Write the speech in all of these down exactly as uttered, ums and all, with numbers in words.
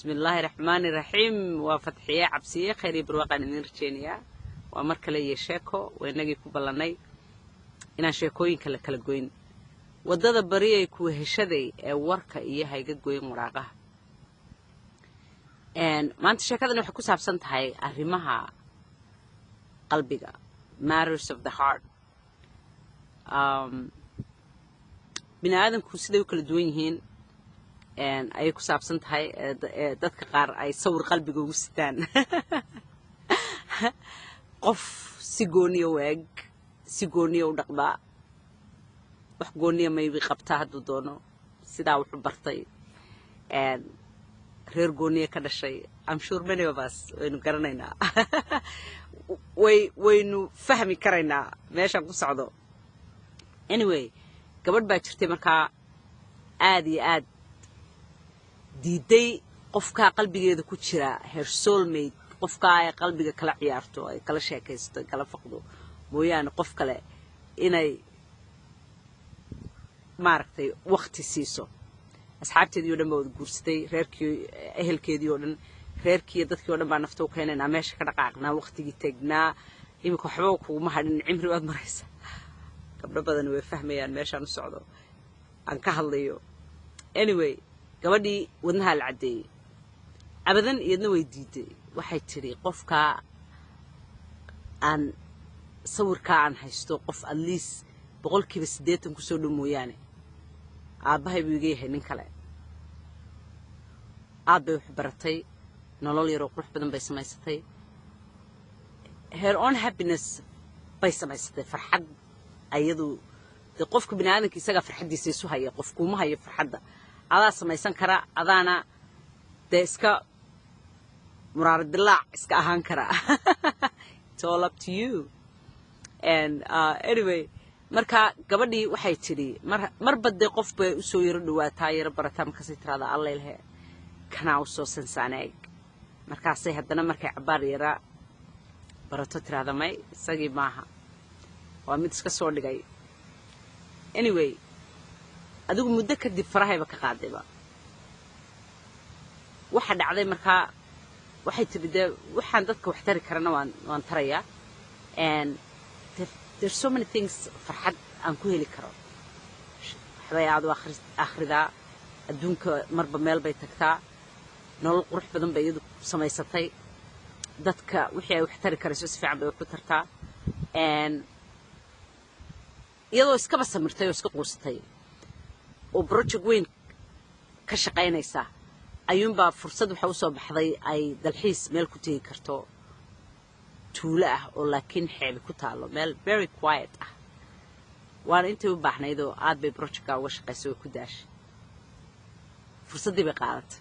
بسم الله الرحمن الرحيم وفتحية عبسية خيري برواقع نيرجينيا ومرك لي شيكو وينجي كوبلاني إن شيكوين كلا كلا جوين وضد بريه يكون هشدي ورك إيه هيجي جوين مراقة and ما أنت شكله إنه حكوا سابسنت هاي أهمها قلبك matters of the heart um بني آدم كوسيدة وكل دوين هين and ay ku saabsan tahay dadka qaar ay sawir qalbiga ugu sitaan qof si gooniyo weeg si gooniyo u dhaqba wax gooniyo maybe qabta haduu doono sidaa wuxuu bartay and reer gooniyo ka dhashay I'm sure many of us waynu garanaynaa way waynu fahmi karaynaa meesha ku socdo anyway gabadh baa jirtay markaa aad iyo aad diiday qofka qalbigeeda ku jira her soulmate qofka ay qalbiga kala ciyaarto ay kala sheekaysto kala faqdo mooyaan qof kale inay maartay waqti siiso asxaabteedii oo dhan baa guursatay reerkii ehelkeedii oo dhan reerkii dadkii oo dhan baa nafta u keenayna meesha ka dhaqaaqnaa waqtigii tagnaa imika waxba kuuma hadhin cimri waad maraysa gabdho badan way fahmayaan meeshaan u socdo aan ka hadlayo anyway gabadhii wadnaha la cadeeyay abadan iyadna way diiday waxay tiri qofka aan sawirka aan haysto qof at least boqolkiiba siddeetan ku soo dhumooyaane aabahay buu iga yahay nin kale aabay wax baratay nolol yar oo qurux badan bay samaysatay her own happiness bay samaysatay farxad ayadu de qofka bini'aadamka isaga farxadiisa isu haya qof kuma hayo farxadda adaa samaysan kara adaana de iska muraar dilaac iska ahaan kara it's all up to you and uh, anyway marka gabadhii waxay tiri mar marba de qof bay u soo yaro dhawaataa yaro barataa markaasay tiraada alla ilahe kana u soo sansaanay markaasay haddana markay cabaar yara barato tiraada may isagii maaha waa mid iska soo dhigay anyway adigu muddo kadib farahayba ka qaadayba waxa dhacday markaa waxay tiri de waxaan dadka wax tari karana waan waan tarayaa and there's so many things farxad aan ku heli karo waxbay aad akhridaa adduunka marba meel bay tagtaa nolol qurux badan bay iyadu samaysatay dadka wixii ay wax tari karayso si fiican bay ku tartaa and iyadoo iska basamirtay oo iska quusatay oo project weyn ka shaqaynaysa ayuunbaa fursad waxa u soo baxday ay dalxiis meel ku tegi karto tuulo ah oo laakiin xeeb ku taalo meel very quiet ah waana intii u baahnayd oo aad bay projectka uga shaqaysay oo ku daashay fursaddii bay qaadatay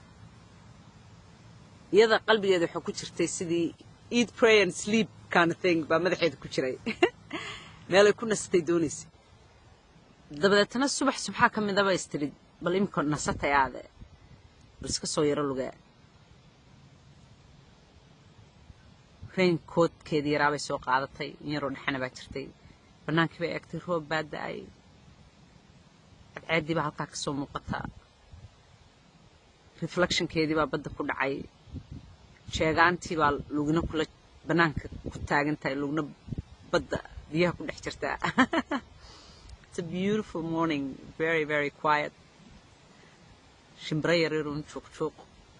iyada qalbigeeda waxa ku jirtay sidii eat pray and sleep kind of thing baa madaxeeda ku jiray meel ay ku nasatay doonaysay dabadeetana subax subaxa ka mid ah bay istiri bal imka nasatay aade bal iska soo yaro lugaa raincoatkeedii yaraa bay soo qaadatay in yaroo dhaxana baa jirtay bannaankii bay eegtay roob baa da'ay cadceeddii baa halkaa ka soo muuqata reflectionkeedii baa badda ku dhacay sheegaantii baa lugna kula bannaanka ku taagan tahay lugna badda biyaha ku dhex jirtaa It's a beautiful morning, very, very quiet. Shimbra yareerun joog joog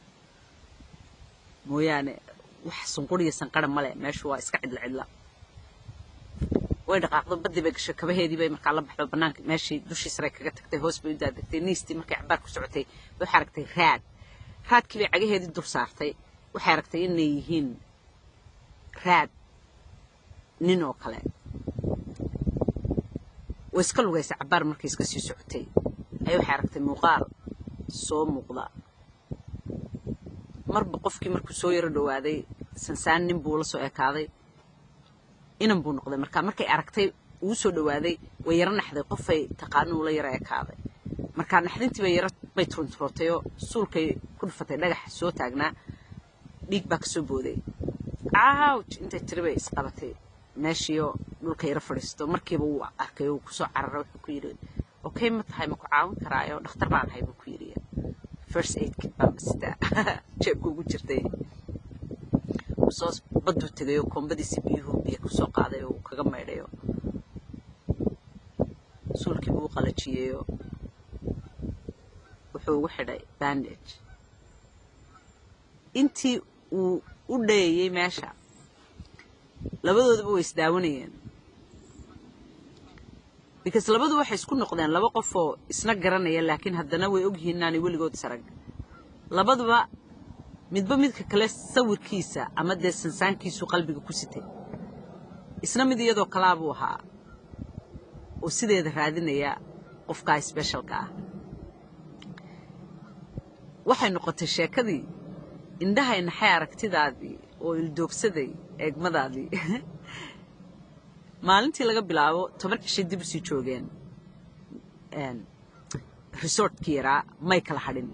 mooyaane wax sunquriya sanqara male meeshu waa iska cidla cidla way dhaqaaqdo badii bay gashay kabaheedii bay markaa la baxdo banaanka meeshii dushii sare kaga tagtay hoos bay u daadagtay niistii markay cabaar ku socotay waxay aragtay raad raadkii bay cagaheedii dur saartay waxay aragtay inay yihiin raad nin oo kale ويسكا لوغايسا عبار markay iska sii socotay ay waxay aragtay muuqaal soo muuqda marba qofkii markuu soo yaro dhawaaday sansaan nin buu la soo ekaaday inan buu noqday marka markay aragtay uu soo dhawaaday way yara naxday qofay taqaano la yara ekaaday marka naxdintii bay yara bay tunturotay oo suulkay ku dhufatay dhagax soo taagnaa dhiig baa ka soo booday ouch inta tiribay isqabatay meeshiyo dhulka yara fadhiisto markiiba uu arkay oo ku soo cararay wuxuu ku yiri okay ma tahay ma ku caawin karaayo dhakhtar baan ahay buu ku yiri first aid kit baan sita jeebka ugu jirtay soo badu tagay oo kombadiisi biyuhu biyo ku soo qaaday oo kaga meedhayo sulkii buu qalajiyay wuxuu ugu xidhay bandage intii uu u dheeyay meesha labadooduba way isdaawanayeen because labadu waxay isku noqdeen laba qof oo isna garanaya laakiin haddana way og yihiin inaanay weligood sarag labaduba midba midka kale sawirkiisa ama dee sansaankiisu qalbiga ku sitay isna mid iyadoo kalaa buu ahaa oo sideeda raadinaya qofkaa specialka ah waxay noqotay sheekadii indhahay naxay aragtidaadii oo ildoogsaday eegmadaadii maalintii laga bilaabo toban cisho dib u sii joogeen resortkii yaraa may kala hadhin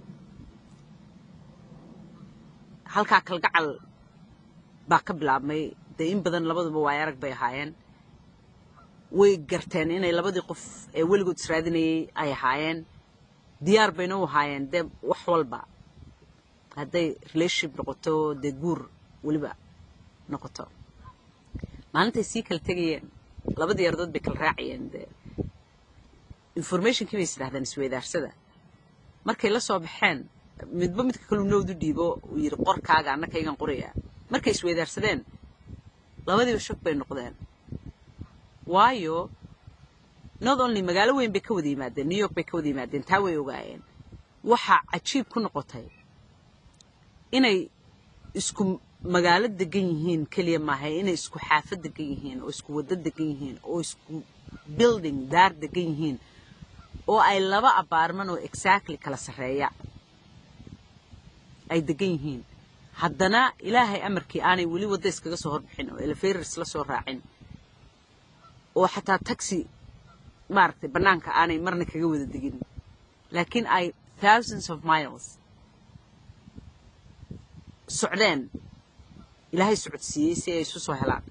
halkaa kalgacal baa ka bilaabmay dee in badan labaduba waay arag bay ahaayeen way garteen inay labadii qof ee weligood israadinayay ay ahaayeen diyaar bayna u ahaayeen dee wax walba hadday relationship noqoto dee guur weliba noqoto maalintay sii kala tegayeen labadii ardood bay kala raacayeen dee informationkii bay isdhahdeen isweydaarsada markay la soo baxeen midba midka kaluu nowdu dhiibo uu yidhi qorkaaga annakaygan qoraya markay isweydaarsadeen labadiiba shog bay noqdeen waayo not only magaalo weyn bay ka wada yimaadeen new york bay ka wada yimaadeen taa way ogaayeen waxaa cajiib ku noqotay inay isku magaalo degan yihiin keliya maaha inay isku xaafad degan yihiin oo isku waddo degan yihiin oo isku building daar degan yihiin oo ay laba apartment oo exactly kala sarreeya ay degan yihiin haddana ilaahay amarkii aanay weli wadda iskaga soo horbixin oo elevators la soo raacin oo xataa taxi maaragtay bannaanka aanay marna kaga wada degin laakiin ay thousands of miles socdeen ilaahay socodsiiyey si ay isu soo helaan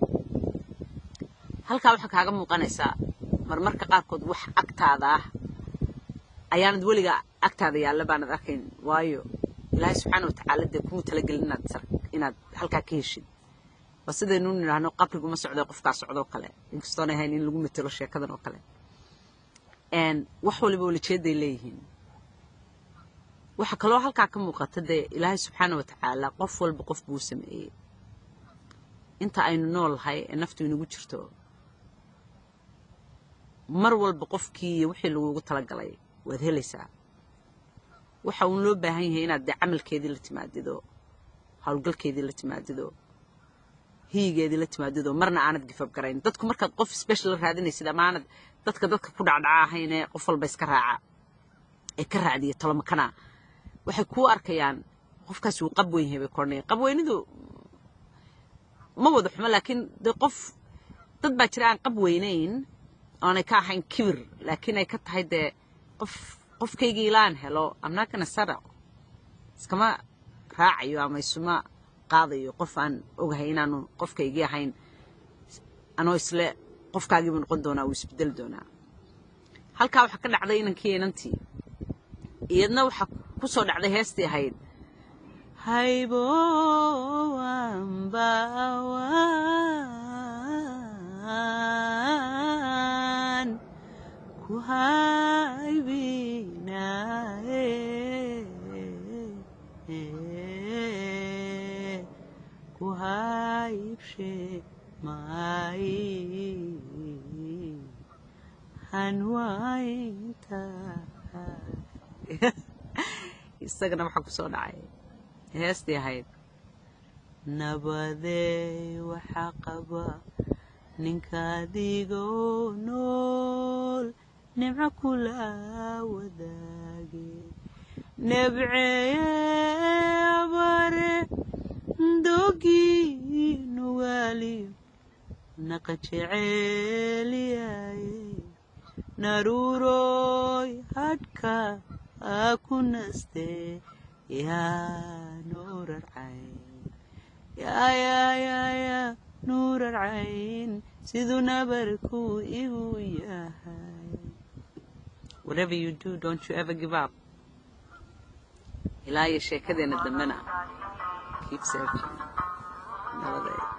halkaa waxaa kaaga muuqanaysaa marmarka qaarkood wax agtaada ah ayaanad weliga agtaada yaalla baanad arkayn waayo ilaahay subxaana watacaala dee kuma talagelin inaad inaad halkaa ka heshid waa sidaynu nidhaahno qabriguma socdo qofkaa socdoo kale inkastoonay ahayn in lagu matelo sheekadan oo kale wax waliba walajeeday leeyihiin waxa kaloo halkaa ka muuqata dee ilaahay subxaana watacaala qof walba qof buu sameeyey inta aynu noolahay ee naftu inagu jirto mar walba qofkii iyo wixii lagugu talagalay waad helaysaa waxa uun loo baahan yahay inaad dee camalkeedii la timaadido howlgalkeedii la timaadido hiigeedii la timaadido marna aanad gifab garayn dadku markaad qof special la raadinaysid ama aanad dadka dadka ku dhacdhaca ahaynee qof walba iska raaca ee ka raacdiya tolomakana waxay kuu arkayaan qofkaas uu qab weyn yahay bay kornayaan qab weynidu ma wada xumo laakiin dee qof dad baa jira aan qab weynayn oonay ka ahayn kibir laakiin ay ka tahay dee qof qofkaygii ilaan helo amnaakana sara iskama raacayo ama isuma qaadayo qof aan ogahay inaanu qofkaygii ahayn anoo isle qofkaagiibu noqon doonaa uu isbedeli doonaa halkaa waxaa ka dhacday inankii inantii iyadna waxaa ku soo dhacday heestii ahayd haybowanbawan ku haybinaye ku haybshe maayi hanwaynta isagana waxaa ku soo dhacay heestii ahayd nabadee waxaa qaba ninkaadigo nool nimco kula wadaage nebceeye abare dogii nugaaliyo naqa jeceeliyaye naruuroy hadhka aku naste yaa nuurar cayn yaa yaa yaa yaa nuurar cayn siduu nabarku igu yahay whatever you do don't you ever give up ilaa iyo sheekadeena dambena keep searching nabadee